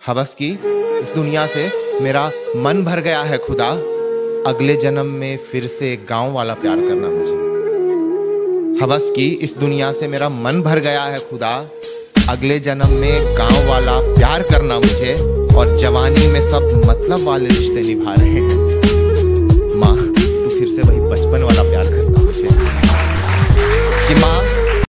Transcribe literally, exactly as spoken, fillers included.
हवस की इस दुनिया से मेरा मन भर गया है खुदा, अगले जन्म में फिर से गांव वाला प्यार करना मुझे। हवस की इस दुनिया से मेरा मन भर गया है खुदा, अगले जन्म में गांव वाला प्यार करना मुझे। और जवानी में सब मतलब वाले रिश्ते निभा रहे हैं।